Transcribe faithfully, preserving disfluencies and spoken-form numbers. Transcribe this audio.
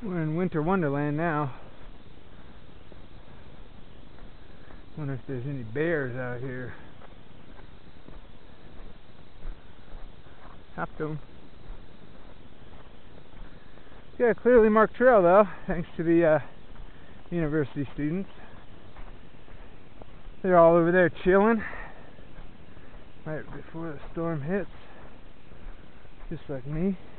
We're in Winter Wonderland now. Wonder if there's any bears out here. Have to. Got a clearly marked trail though, thanks to the uh, university students. They're all over there chilling right before the storm hits, just like me.